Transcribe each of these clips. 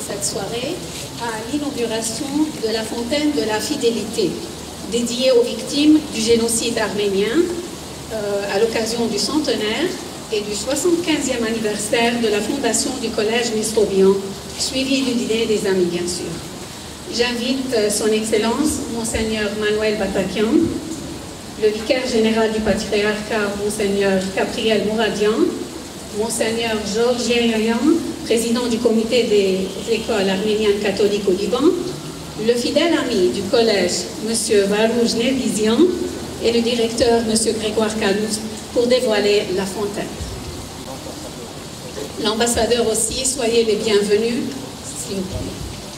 cette soirée à l'inauguration de la fontaine de la fidélité, dédiée aux victimes du génocide arménien à l'occasion du centenaire et du 75e anniversaire de la fondation du collège Mesrobian, suivi du dîner des amis, bien sûr. J'invite son Excellence, Monseigneur Manuel Batakian, le vicaire général du patriarcat, Monseigneur Gabriel Mouradian, Monseigneur Georges Yerian, président du comité des écoles arméniennes catholiques au Liban, le fidèle ami du collège, M. Varouj Nervizian, et le directeur, M. Grégoire Calouz, pour dévoiler la fontaine. L'ambassadeur aussi, soyez les bienvenus, s'il vous plaît.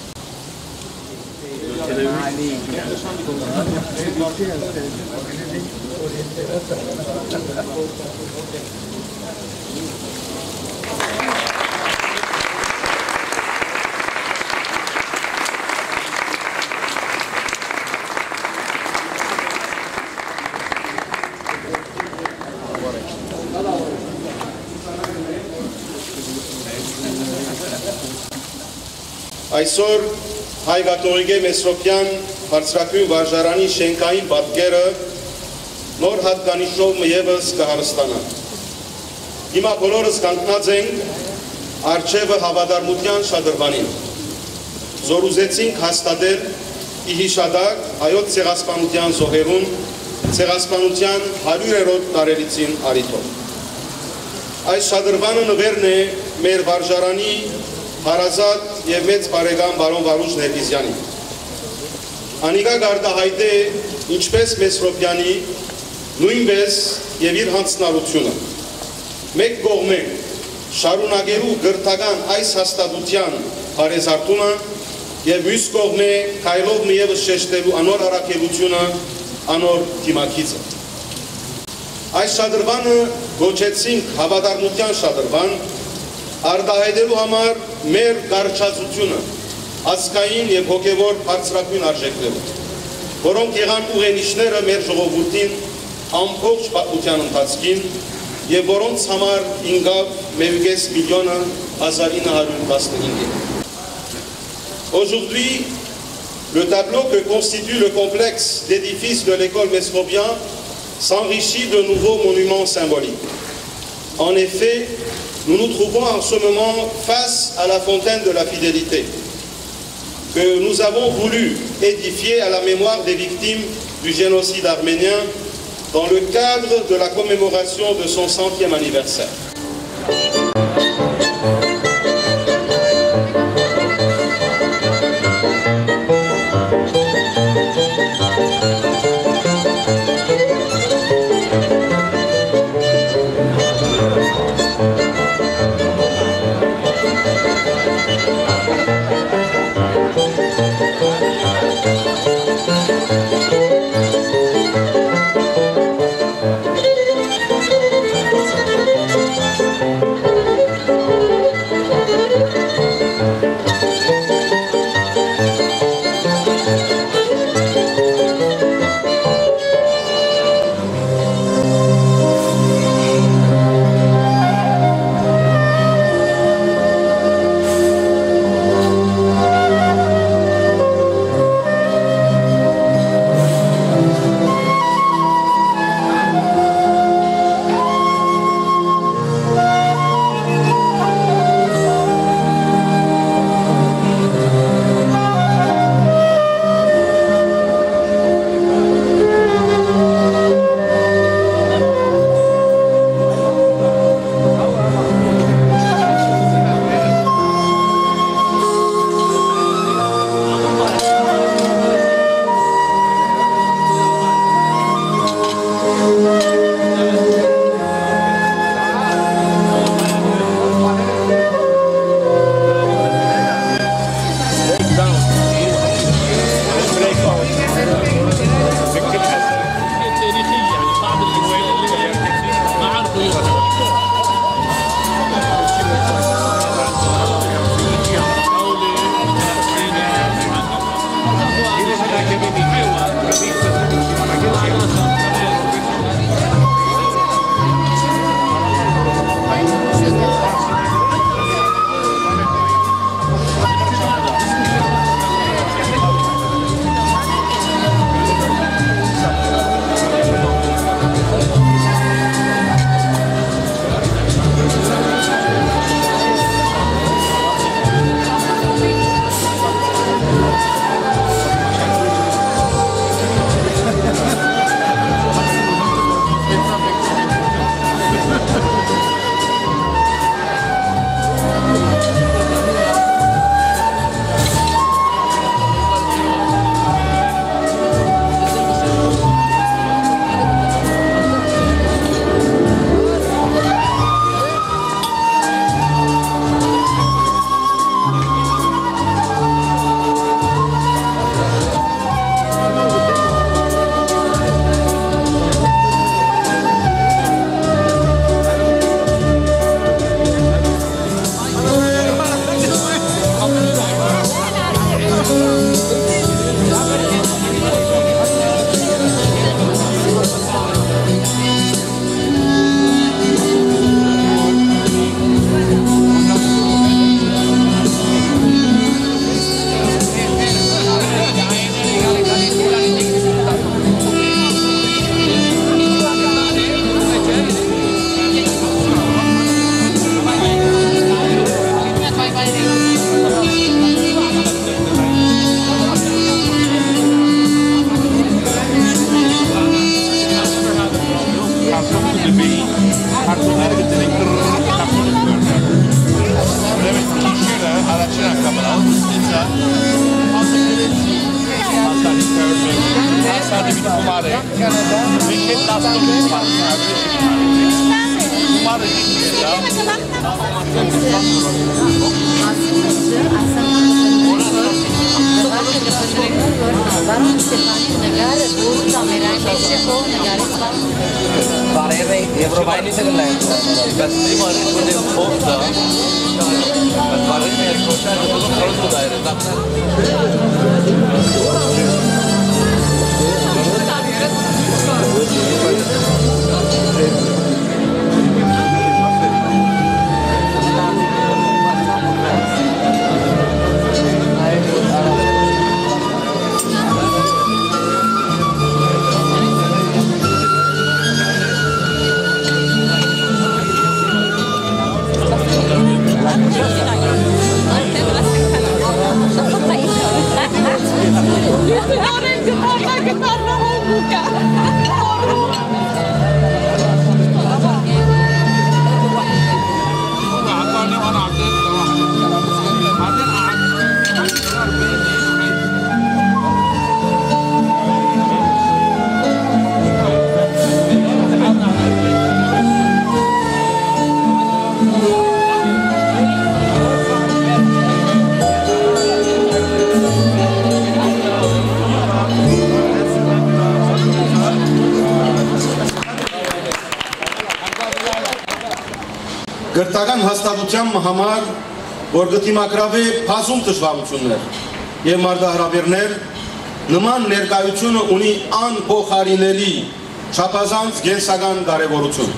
Այսօր հայ կաթողիկե Մեսրոպյան բարձրակույն վարժարանի շենքային պատկերը նոր հատկանիշով ևս կհարստանա։ Հիմա բոլորս կանգնած ենք առջևը հավատարմության շատրվանին։ Զորուզեցինք հաստատել ի հիշադակ հայոց ցեղասպանության զոհերուն ցեղասպանության 100-րդ տարելիցին առիթով։ Այս շատրվանը նվերն է մեր վարժարանի հարազատ և մեծ բարեկամ բարոն Վարուժ Ներվիզյանի։ Անիկա գարտահայտ է ինչպես Մեսրոպյանի, նույնպես և իր հանձնարարությունը։ Մեկ կողմեն շարունակելու գրթական այս հաստատության հարեզարդումը և մյուս կողմե քայլով միևս շեշտելու անոր առաքելությունը, անոր դիմակիցը։ Այս շատրվանը գոչեցինք հավատարմության շատրվան, արտահայտելու համար մեր կարճացությունը, ազգային և հոգևոր բարձրակույն արժեքներով, որոնք եղան ուղենիշները մեր ժողովուրդին ամբողջ պատմության ընթացքին և որոնց համար ինգավ 1,5 միլիոնը 1915-ին։ Aujourd'hui, le tableau que constitue le complexe d'édifices de l'école Mesrobien s'enrichit de nouveaux monuments symboliques. En effet, nous nous trouvons en ce moment face à la fontaine de la fidélité que nous avons voulu édifier à la mémoire des victimes du génocide arménien dans le cadre de la commémoration de son 100e anniversaire. Գրթական հաստատության համար, որ գտիմակրավե փազում դժվարություններ եւ մարդահրավերներ, նման ներկայությունը ունի անփոխարինելի չափազանց գենսական կարևորություն։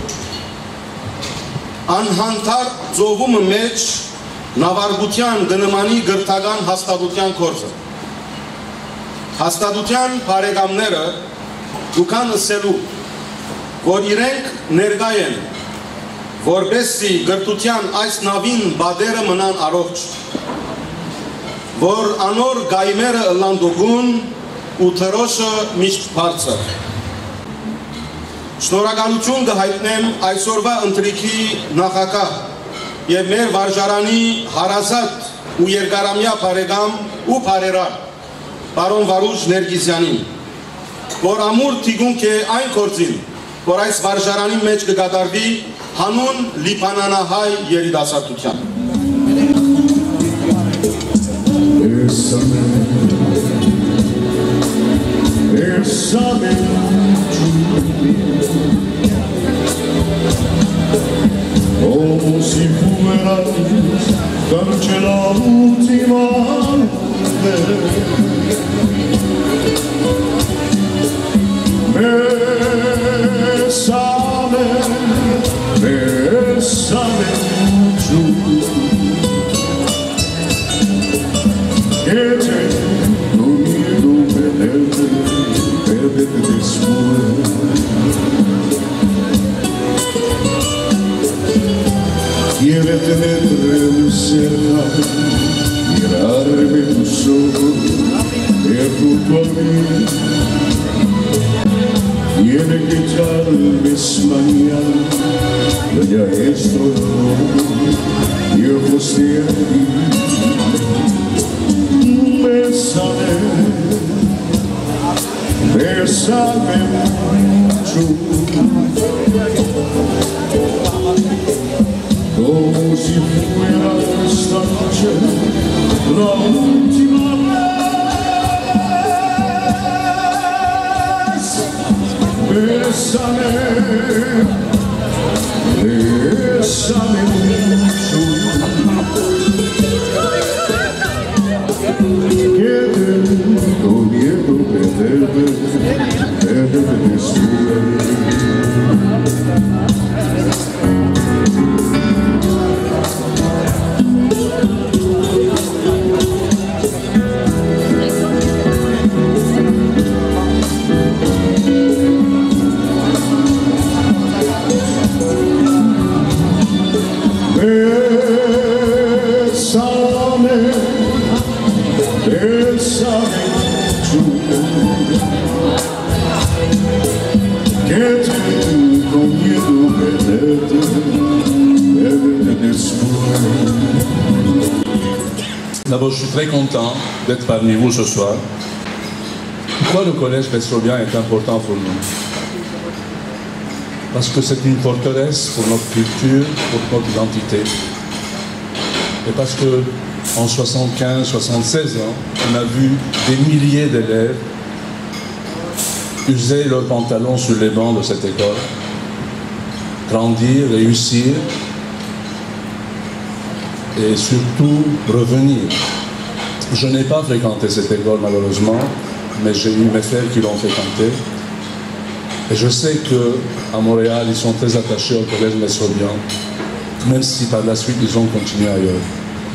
Անհանդար ծովումը մեջ նավարկության դնմանի գրթական հաստատության կորձը։ Հաստատության բարեկամները դուքան ասելու, որ իրենք ներկա են, որպեսզի գրթության այս նավին բադերը մնան առողջ, որ անոր գայմերը ըլլանդուգուն ու թրոշը միշտ բարձր։ Շնորհակալություն կհայտնեմ այսօրվա ընթրիքի նախագահ եւ մեր վարժարանի հարազատ ու երկարամյա բարեկամ ու բարերար պարոն Վարուժ Ներգիզյանին, որ ամուր թիգունք է այն գործին, որ այս վարժարանի մեջ կկատարվի հանուն լիբանանահայ երիտասարդության։ Como si fuera darche la última vez. Bésame mucho, que tengo miedo perderte después. Quiere tenerte cerca, mirarme tus ojos, ver junto a mí. Tiene que echarme mañana, yo ya estoy lejos de aquí. Bésame, bésame mucho, como si fuera esta noche la última vez. Bésame, bésame mucho, que tengo miedo perderte después. D'abord, je suis très content d'être parmi vous ce soir. Pourquoi le collège Mesrobien est important pour nous? Parce que c'est une forteresse pour notre culture, pour notre identité. Et parce que en 75, 76 ans, on a vu des milliers d'élèves user leurs pantalons sur les bancs de cette école, grandir, réussir et surtout revenir. Je n'ai pas fréquenté cette école malheureusement, mais j'ai eu mes frères qui l'ont fréquentée. Et je sais qu'à Montréal, ils sont très attachés au collège Mesrobien, même si par la suite, ils ont continué ailleurs.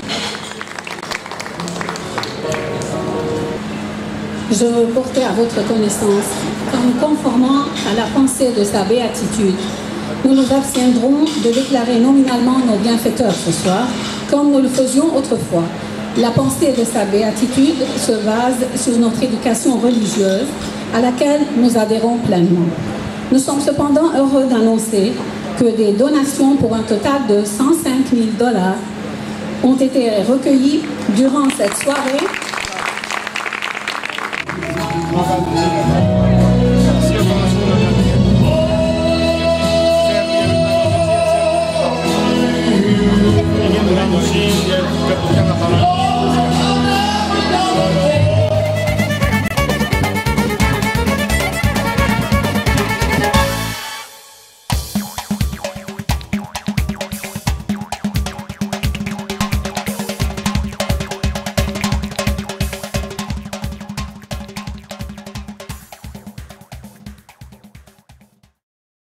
Je veux porter à votre connaissance qu'en conformant à la pensée de sa béatitude, nous nous abstiendrons de déclarer nominalement nos bienfaiteurs ce soir, comme nous le faisions autrefois. La pensée de sa béatitude se base sur notre éducation religieuse, à laquelle nous adhérons pleinement. Nous sommes cependant heureux d'annoncer que des donations pour un total de 105 000 $ ont été recueillies durant cette soirée.